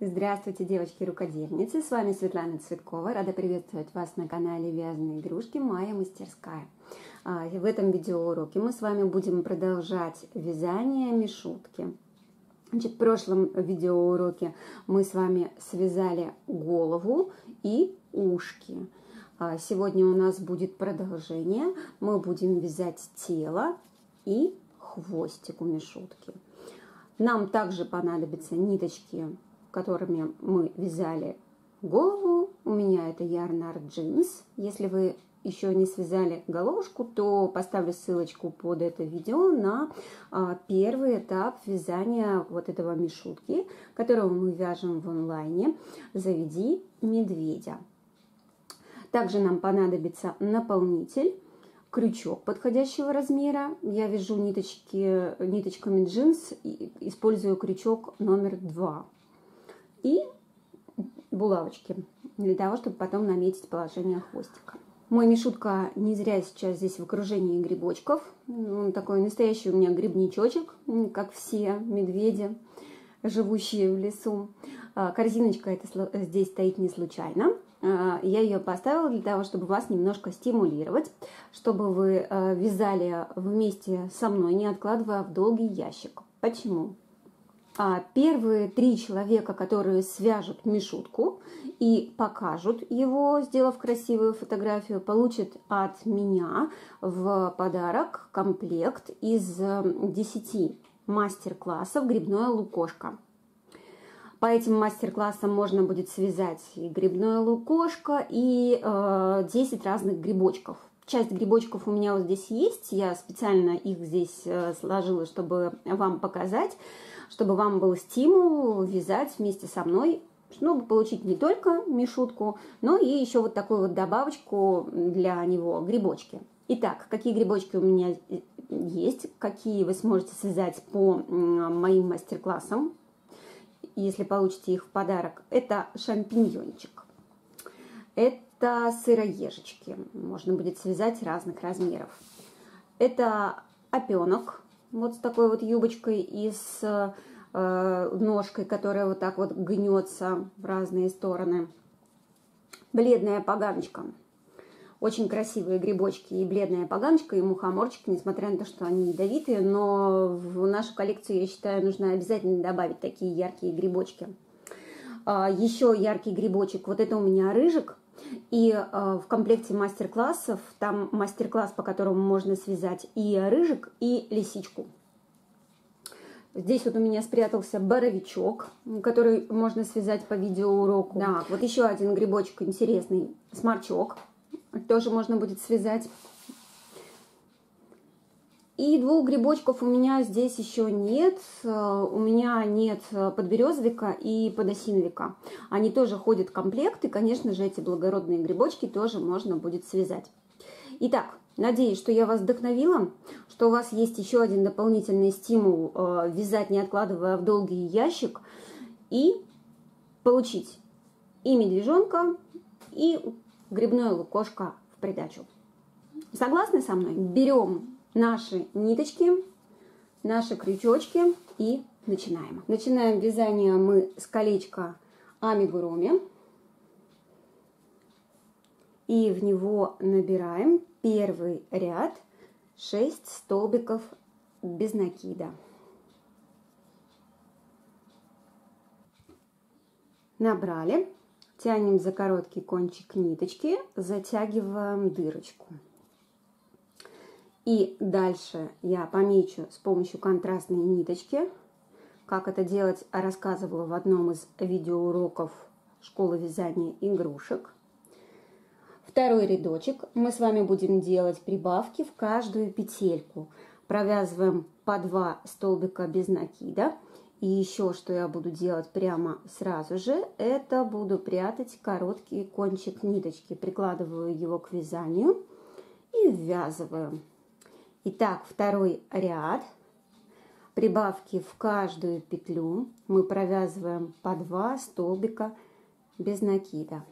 Здравствуйте, девочки-рукодельницы! С вами Светлана Цветкова. Рада приветствовать вас на канале Вязаные игрушки «Моя мастерская». В этом видеоуроке мы с вами будем продолжать вязание мишутки. Значит, в прошлом видеоуроке мы с вами связали голову и ушки. Сегодня у нас будет продолжение. Мы будем вязать тело и хвостик у мишутки. Нам также понадобятся ниточки, которыми мы вязали голову. У меня это Yarnart Jeans. Если вы еще не связали головушку, то поставлю ссылочку под это видео на первый этап вязания вот этого мишутки, которого мы вяжем в онлайне «Заведи медведя». Также нам понадобится наполнитель, крючок подходящего размера. Я вяжу ниточками джинс, использую крючок номер 2. И булавочки, для того, чтобы потом наметить положение хвостика. Мой мишутка не зря сейчас здесь в окружении грибочков. Он такой настоящий у меня грибничочек, как все медведи, живущие в лесу. Корзиночка эта здесь стоит не случайно. Я ее поставила для того, чтобы вас немножко стимулировать, чтобы вы вязали вместе со мной, не откладывая в долгий ящик. Почему? Первые 3 человека, которые свяжут мишутку и покажут его, сделав красивую фотографию, получат от меня в подарок комплект из 10 мастер-классов «Грибное лукошко». По этим мастер-классам можно будет связать и грибное лукошко, и 10 разных грибочков. Часть грибочков у меня вот здесь есть, я специально их здесь сложила, чтобы вам показать, чтобы вам был стимул вязать вместе со мной, чтобы получить не только мишутку, но и еще вот такую вот добавочку для него, грибочки. Итак, какие грибочки у меня есть, какие вы сможете связать по моим мастер-классам, если получите их в подарок. Это шампиньончик, это сыроежечки, можно будет связать разных размеров. Это опенок, вот с такой вот юбочкой и с ножкой, которая вот так вот гнется в разные стороны. Бледная поганочка. Очень красивые грибочки и бледная поганочка, и мухоморчик, несмотря на то, что они ядовитые, но в нашу коллекцию, я считаю, нужно обязательно добавить такие яркие грибочки. Еще яркий грибочек, вот это у меня рыжик. И в комплекте мастер-классов, там мастер-класс, по которому можно связать и рыжик, и лисичку. Здесь вот у меня спрятался боровичок, который можно связать по видеоуроку. Да, вот еще один грибочек интересный, сморчок, тоже можно будет связать. И 2 грибочков у меня здесь еще нет. У меня нет подберезовика и подосиновика. Они тоже ходят в комплект, и, конечно же, эти благородные грибочки тоже можно будет связать. Итак, надеюсь, что я вас вдохновила, что у вас есть еще один дополнительный стимул вязать, не откладывая в долгий ящик, и получить и медвежонка, и грибное лукошко в придачу. Согласны со мной? Берем наши ниточки, наши крючочки и начинаем. Начинаем вязание мы с колечка амигуруми. И в него набираем первый ряд 6 столбиков без накида. Набрали, тянем за короткий кончик ниточки, затягиваем дырочку. И дальше я помечу с помощью контрастной ниточки. Как это делать, рассказывала в одном из видеоуроков школы вязания игрушек. Второй рядочек мы с вами будем делать прибавки в каждую петельку. Провязываем по 2 столбика без накида. И еще что я буду делать прямо сразу же, это буду прятать короткий кончик ниточки. Прикладываю его к вязанию и ввязываю. Итак, второй ряд. Прибавки в каждую петлю мы провязываем по 2 столбика без накида.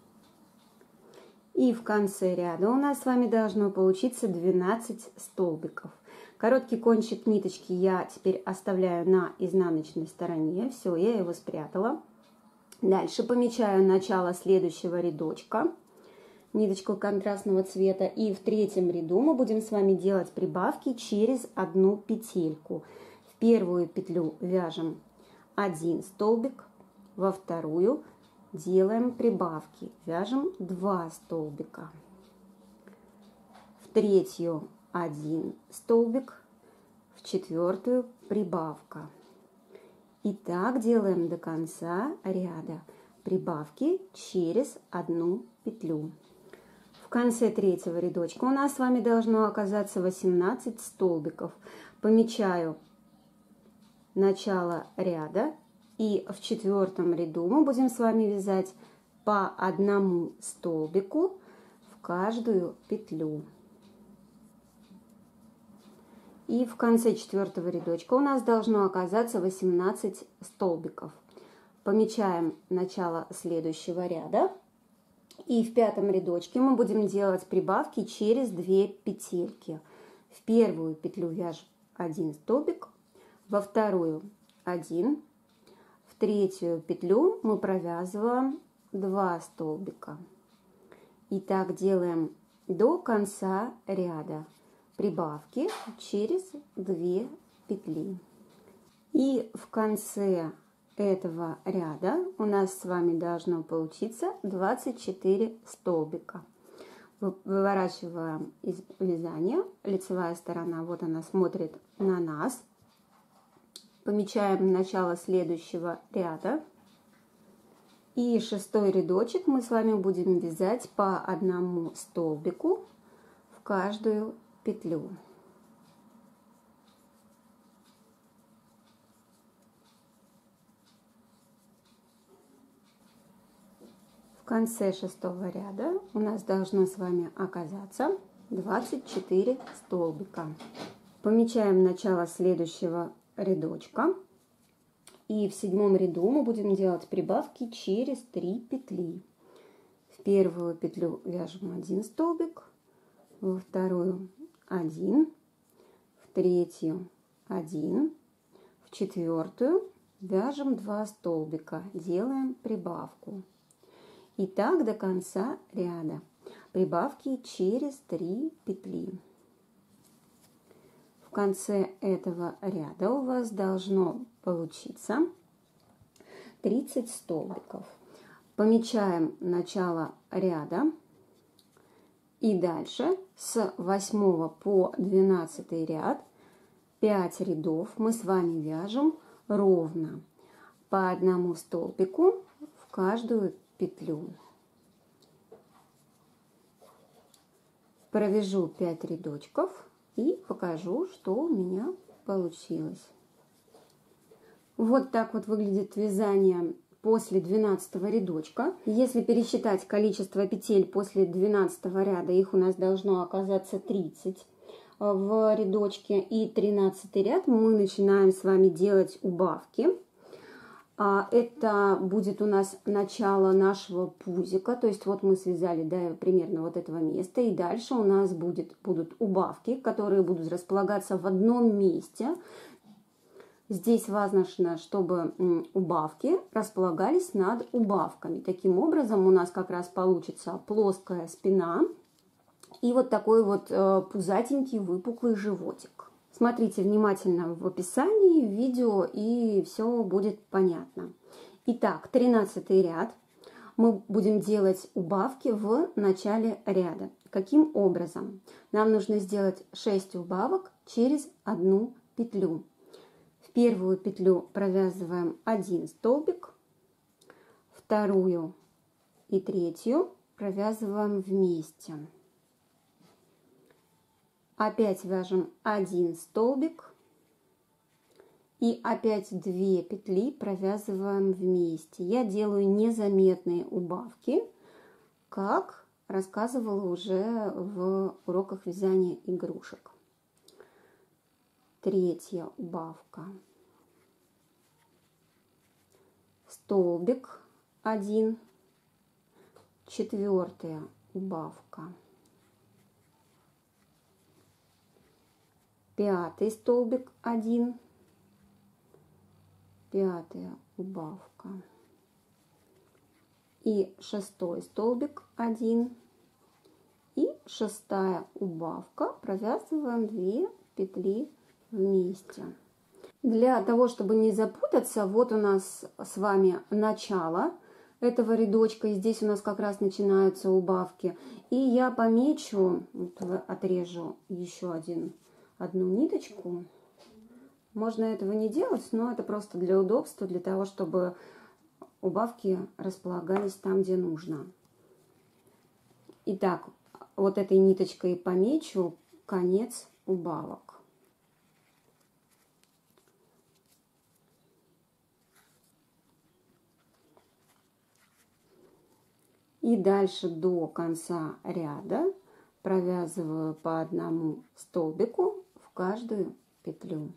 И в конце ряда у нас с вами должно получиться 12 столбиков. Короткий кончик ниточки я теперь оставляю на изнаночной стороне. Все, я его спрятала. Дальше помечаю начало следующего рядочка ниточку контрастного цвета. И в третьем ряду мы будем с вами делать прибавки через одну петельку. В первую петлю вяжем 1 столбик, во вторую делаем прибавки, вяжем 2 столбика, в третью 1 столбик, в четвертую прибавка. И так делаем до конца ряда. Прибавки через одну петлю. В конце третьего рядочка у нас с вами должно оказаться 18 столбиков. Помечаю начало ряда, и в четвертом ряду мы будем с вами вязать по одному столбику в каждую петлю. И в конце четвертого рядочка у нас должно оказаться 18 столбиков. Помечаем начало следующего ряда. И в пятом рядочке мы будем делать прибавки через 2 петельки. В первую петлю вяжем 1 столбик, во вторую 1, в третью петлю мы провязываем 2 столбика. И так делаем до конца ряда. Прибавки через 2 петли. И в конце этого ряда у нас с вами должно получиться 24 столбика. Выворачиваем из вязания, лицевая сторона, вот она смотрит на нас. Помечаем начало следующего ряда. И шестой рядочек мы с вами будем вязать по одному столбику в каждую петлю. В конце шестого ряда у нас должно с вами оказаться 24 столбика. Помечаем начало следующего рядочка. И в седьмом ряду мы будем делать прибавки через 3 петли. В первую петлю вяжем 1 столбик, во вторую 1, в третью 1, в четвертую вяжем 2 столбика, делаем прибавку. И так до конца ряда. Прибавки через 3 петли. В конце этого ряда у вас должно получиться 30 столбиков. Помечаем начало ряда. И дальше с 8 по 12 ряд 5 рядов мы с вами вяжем ровно по одному столбику в каждую петлю. Провяжу 5 рядочков и покажу, что у меня получилось. Вот так вот выглядит вязание после 12 рядочка. Если пересчитать количество петель после 12 ряда, их у нас должно оказаться 30 в рядочке. И 13 ряд мы начинаем с вами делать убавки. Это будет у нас начало нашего пузика. То есть вот мы связали до примерно вот этого места. И дальше у нас будут убавки, которые будут располагаться в одном месте. Здесь важно, чтобы убавки располагались над убавками. Таким образом у нас как раз получится плоская спина и вот такой вот пузатенький выпуклый животик. Смотрите внимательно в описании видео, и все будет понятно. Итак, 13 ряд. Мы будем делать убавки в начале ряда. Каким образом? Нам нужно сделать 6 убавок через одну петлю. В первую петлю провязываем 1 столбик, вторую и третью провязываем вместе. Опять вяжем 1 столбик и опять 2 петли провязываем вместе. Я делаю незаметные убавки, как рассказывала уже в уроках вязания игрушек. Третья убавка, столбик 1, четвертая убавка, пятый столбик 1, пятая убавка, и 6 столбик 1 и 6 убавка, провязываем 2 петли вместе. Для того, чтобы не запутаться, вот у нас с вами начало этого рядочка, и здесь у нас как раз начинаются убавки. И я помечу, вот отрежу еще одну ниточку. Можно этого не делать, но это просто для удобства, для того, чтобы убавки располагались там, где нужно. Итак, вот этой ниточкой помечу конец убавок. И дальше до конца ряда провязываю по одному столбику в каждую петлю.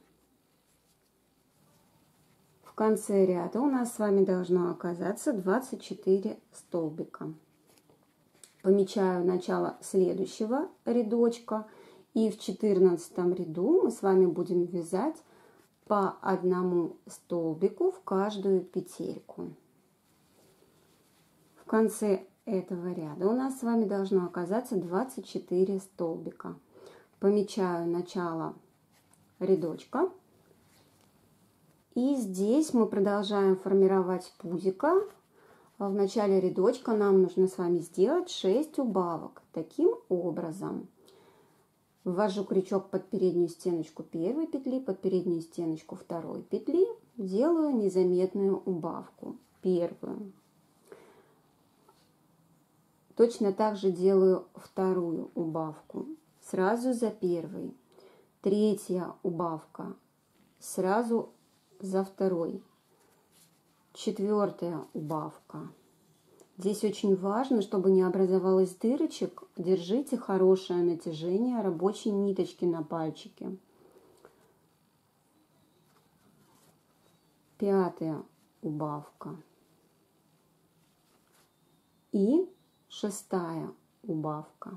В конце ряда у нас с вами должно оказаться 24 столбика. Помечаю начало следующего рядочка, и в 14 ряду мы с вами будем вязать по одному столбику в каждую петельку. В конце этого ряда у нас с вами должно оказаться 24 столбика. Помечаю начало рядочка. И здесь мы продолжаем формировать пузико. В начале рядочка нам нужно с вами сделать 6 убавок. Таким образом, ввожу крючок под переднюю стеночку первой петли, под переднюю стеночку второй петли, делаю незаметную убавку, первую. Точно так же делаю вторую убавку сразу за первой. Третья убавка сразу за второй. Четвертая убавка. Здесь очень важно, чтобы не образовалось дырочек, держите хорошее натяжение рабочей ниточки на пальчике. Пятая убавка. И 6 убавка.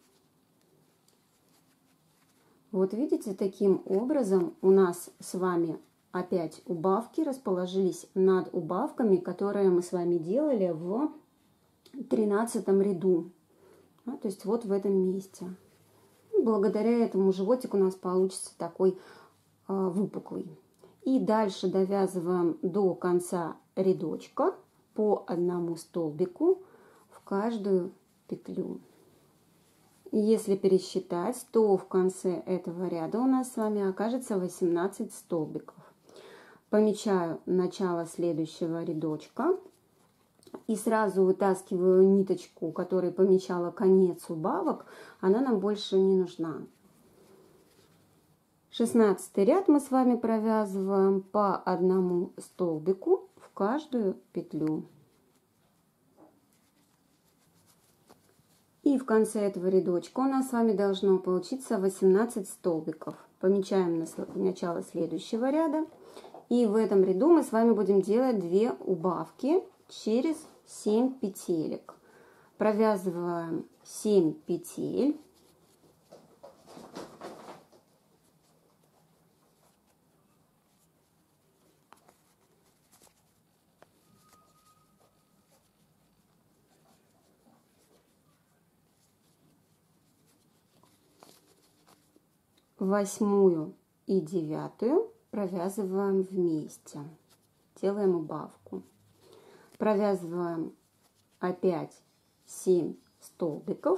Вот видите, таким образом у нас с вами опять убавки расположились над убавками, которые мы с вами делали в 13 ряду. То есть вот в этом месте. Благодаря этому животик у нас получится такой выпуклый. И дальше довязываем до конца рядочка по одному столбику в каждую петлю. И если пересчитать, то в конце этого ряда у нас с вами окажется 18 столбиков. Помечаю начало следующего рядочка и сразу вытаскиваю ниточку, которой помечала конец убавок, она нам больше не нужна. 16 ряд мы с вами провязываем по одному столбику в каждую петлю. И в конце этого рядочка у нас с вами должно получиться 18 столбиков. Помечаем начало следующего ряда. И в этом ряду мы с вами будем делать 2 убавки через 7 петелек. Провязываем 7 петель. Восьмую и 9 провязываем вместе, делаем убавку, провязываем опять 7 столбиков,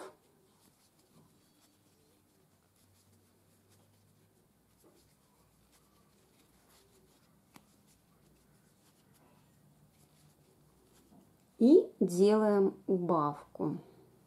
и делаем убавку.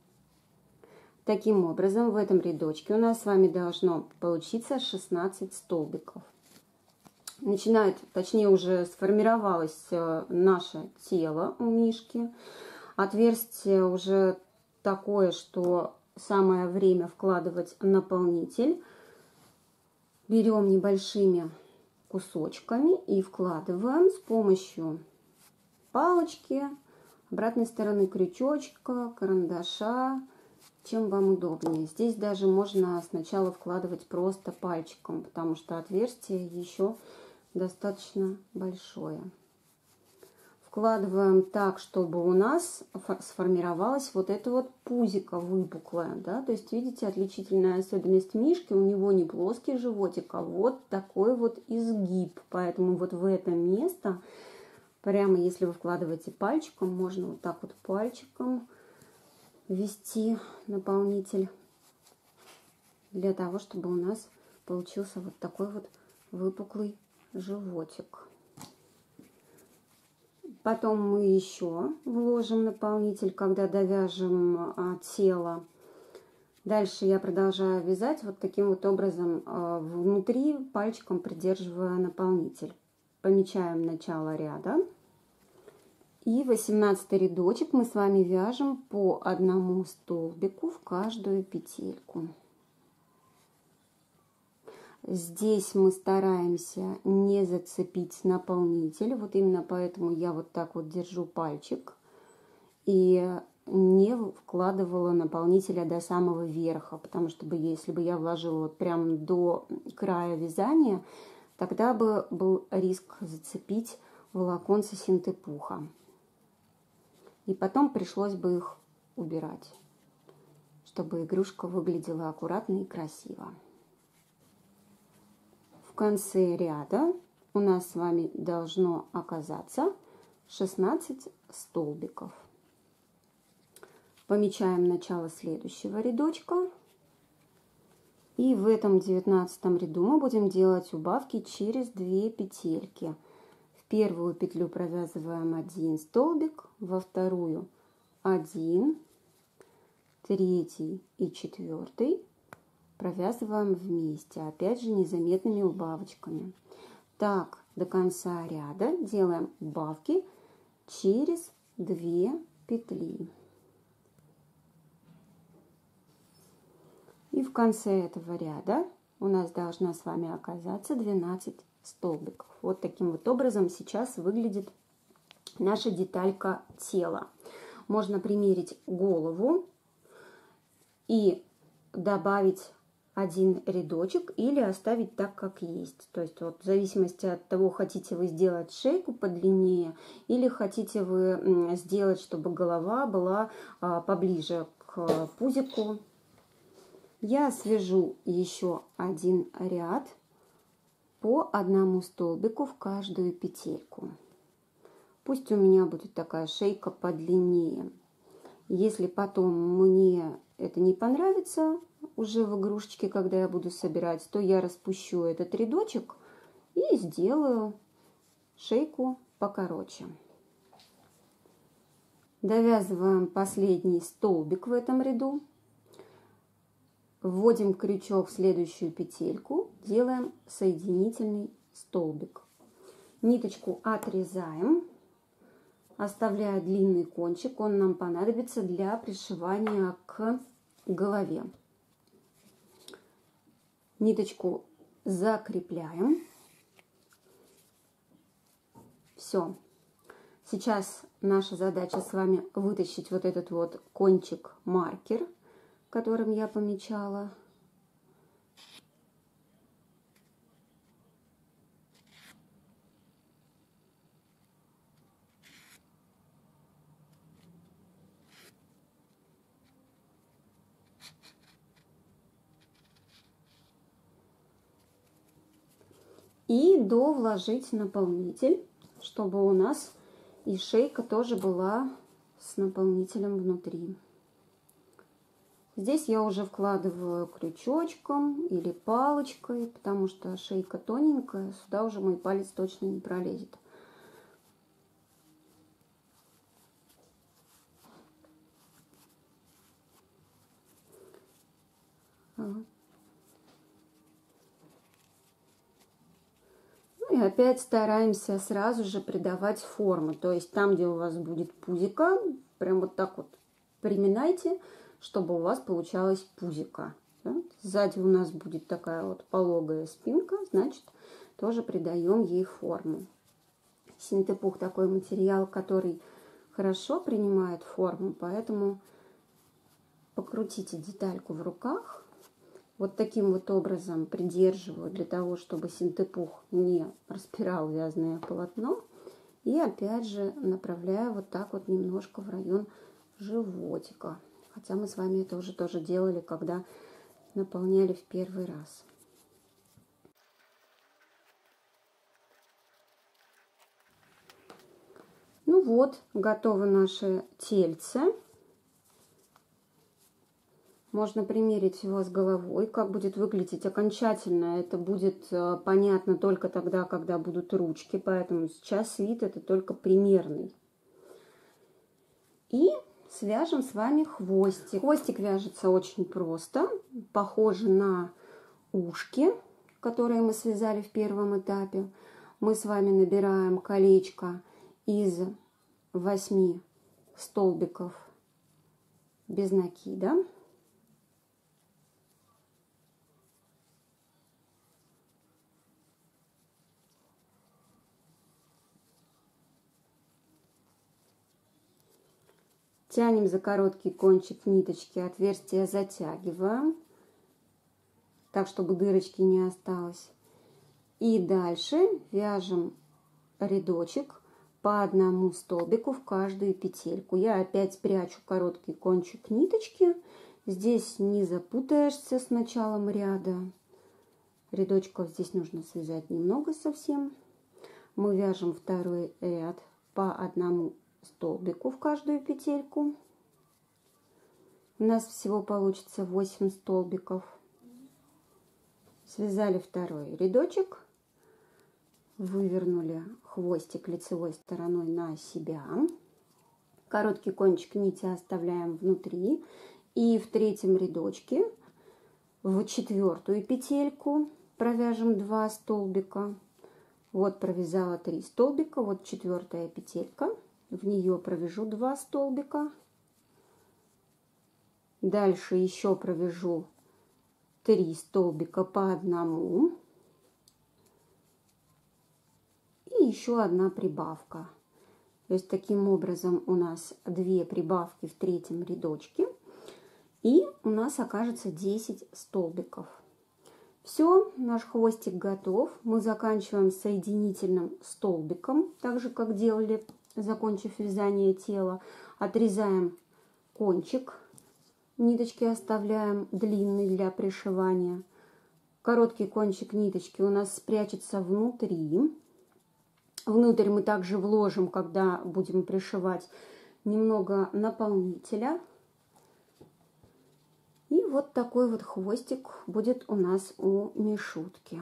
Таким образом, в этом рядочке у нас с вами должно получиться 16 столбиков. Начинает, точнее уже сформировалось наше тело у мишки. Отверстие уже такое, что самое время вкладывать наполнитель. Берем небольшими кусочками и вкладываем с помощью палочки, обратной стороны крючочка, карандаша, чем вам удобнее. Здесь даже можно сначала вкладывать просто пальчиком, потому что отверстие еще достаточно большое. вкладываем так, чтобы у нас сформировалась вот эта вот пузико выпуклая, да, то есть видите, отличительная особенность мишки, у него не плоский животик, а вот такой вот изгиб, поэтому вот в это место, прямо если вы вкладываете пальчиком, можно вот так вот пальчиком ввести наполнитель, для того, чтобы у нас получился вот такой вот выпуклый животик. Потом мы еще вложим наполнитель, когда довяжем тело. Дальше я продолжаю вязать вот таким вот образом, внутри пальчиком придерживая наполнитель. Помечаем начало ряда. И 18 рядочек мы с вами вяжем по одному столбику в каждую петельку. Здесь мы стараемся не зацепить наполнитель, вот именно поэтому я вот так вот держу пальчик и не вкладывала наполнителя до самого верха, потому что если бы я вложила вот прям до края вязания, тогда бы был риск зацепить волоконцы синтепуха. И потом пришлось бы их убирать, чтобы игрушка выглядела аккуратно и красиво. В конце ряда у нас с вами должно оказаться 16 столбиков. Помечаем начало следующего рядочка. И в этом 19 ряду мы будем делать убавки через 2 петельки. В первую петлю провязываем 1 столбик, во вторую 1, третий и четвертый провязываем вместе, опять же незаметными убавочками. Так, до конца ряда делаем убавки через 2 петли. И в конце этого ряда у нас должна с вами оказаться 12 столбиков. Вот таким вот образом сейчас выглядит наша деталька тела. Можно примерить голову и добавить 1 рядочек или оставить так, как есть. То есть вот в зависимости от того, хотите вы сделать шейку подлиннее или хотите вы сделать, чтобы голова была поближе к пузику. Я свяжу еще 1 ряд по 1 столбику в каждую петельку. Пусть у меня будет такая шейка подлиннее. Если потом мне это не понравится уже в игрушечке, когда я буду собирать, то я распущу этот рядочек и сделаю шейку покороче. Довязываем последний столбик в этом ряду. Вводим крючок в следующую петельку, делаем соединительный столбик. Ниточку отрезаем, оставляя длинный кончик, он нам понадобится для пришивания к голове. Ниточку закрепляем. Все. Сейчас наша задача с вами вытащить вот этот вот кончик-маркер, которым я помечала. И довложить наполнитель, чтобы у нас и шейка тоже была с наполнителем внутри. Здесь я уже вкладываю крючочком или палочкой, потому что шейка тоненькая, сюда уже мой палец точно не пролезет. И опять стараемся сразу же придавать форму. То есть там, где у вас будет пузико, прям вот так вот приминайте, чтобы у вас получалось пузико. Да? Сзади у нас будет такая вот пологая спинка, значит, тоже придаем ей форму. Синтепух такой материал, который хорошо принимает форму, поэтому покрутите детальку в руках. Вот таким вот образом придерживаю для того, чтобы синтепух не распирал вязаное полотно. И опять же направляю вот так вот немножко в район животика. Хотя мы с вами это уже тоже делали, когда наполняли в первый раз. Ну вот, готовы наши тельце. Можно примерить его с головой. Как будет выглядеть окончательно, это будет понятно только тогда, когда будут ручки. Поэтому сейчас вид это только примерный. И свяжем с вами хвостик. Хвостик вяжется очень просто. Похоже на ушки, которые мы связали в первом этапе. Мы с вами набираем колечко из 8 столбиков без накида. Тянем за короткий кончик ниточки, отверстие затягиваем, так, чтобы дырочки не осталось. И дальше вяжем рядочек по одному столбику в каждую петельку. Я опять прячу короткий кончик ниточки. Здесь не запутаешься с началом ряда. Рядочков здесь нужно связать немного совсем. Мы вяжем второй ряд по одному столбику в каждую петельку. У нас всего получится 8 столбиков. Связали второй рядочек, вывернули хвостик лицевой стороной на себя, короткий кончик нити оставляем внутри, и в третьем рядочке в четвертую петельку провяжем 2 столбика. Вот провязала 3 столбика, вот четвертая петелька. В нее провяжу 2 столбика. Дальше еще провяжу 3 столбика по одному. И еще одна прибавка. То есть таким образом у нас 2 прибавки в третьем рядочке. И у нас окажется 10 столбиков. Все, наш хвостик готов. Мы заканчиваем соединительным столбиком, так же как делали, закончив вязание тела. Отрезаем кончик, ниточки оставляем длинный для пришивания. Короткий кончик ниточки у нас спрячется внутри. Внутрь мы также вложим, когда будем пришивать, немного наполнителя. И вот такой вот хвостик будет у нас у мишутки.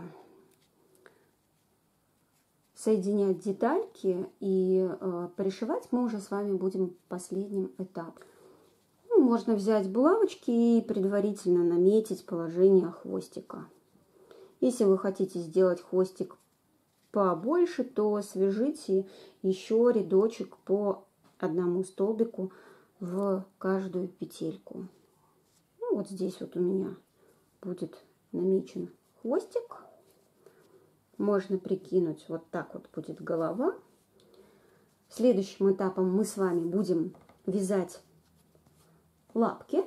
Соединять детальки и пришивать мы уже с вами будем последним этапом. Ну, можно взять булавочки и предварительно наметить положение хвостика. Если вы хотите сделать хвостик побольше, то свяжите еще рядочек по одному столбику в каждую петельку. Ну, вот здесь вот у меня будет намечен хвостик. Можно прикинуть, вот так вот будет голова. Следующим этапом мы с вами будем вязать лапки.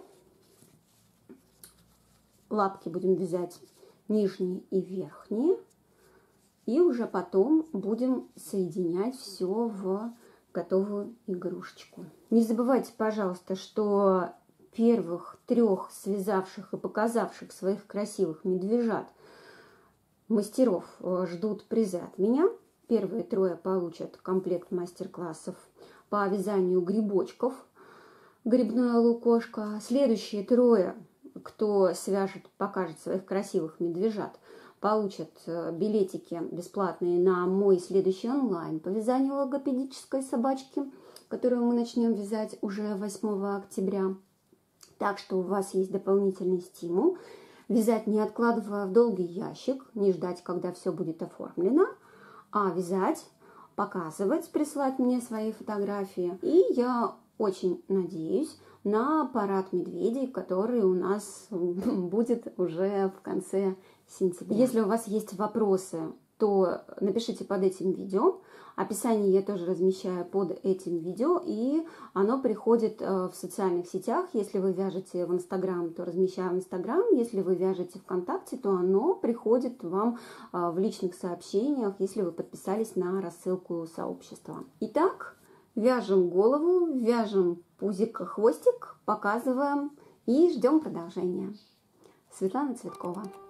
Лапки будем вязать нижние и верхние. И уже потом будем соединять все в готовую игрушечку. Не забывайте, пожалуйста, что первых 3 связавших и показавших своих красивых медвежат мастеров ждут призы от меня. Первые 3 получат комплект мастер-классов по вязанию грибочков, грибное лукошко. Следующие 3, кто свяжет, покажет своих красивых медвежат, получат билетики бесплатные на мой следующий онлайн по вязанию логопедической собачки, которую мы начнем вязать уже 8 октября. Так что у вас есть дополнительный стимул вязать, не откладывая в долгий ящик, не ждать, когда все будет оформлено, а вязать, показывать, присылать мне свои фотографии. И я очень надеюсь на парад медведей, который у нас будет уже в конце сентября. Если у вас есть вопросы, то напишите под этим видео, Описание я тоже размещаю под этим видео, и оно приходит в социальных сетях. Если вы вяжете в Инстаграм, то размещаю в Инстаграм. Если вы вяжете ВКонтакте, то оно приходит вам в личных сообщениях, если вы подписались на рассылку сообщества. Итак, вяжем голову, вяжем пузик, хвостик, показываем и ждем продолжения. Светлана Цветкова.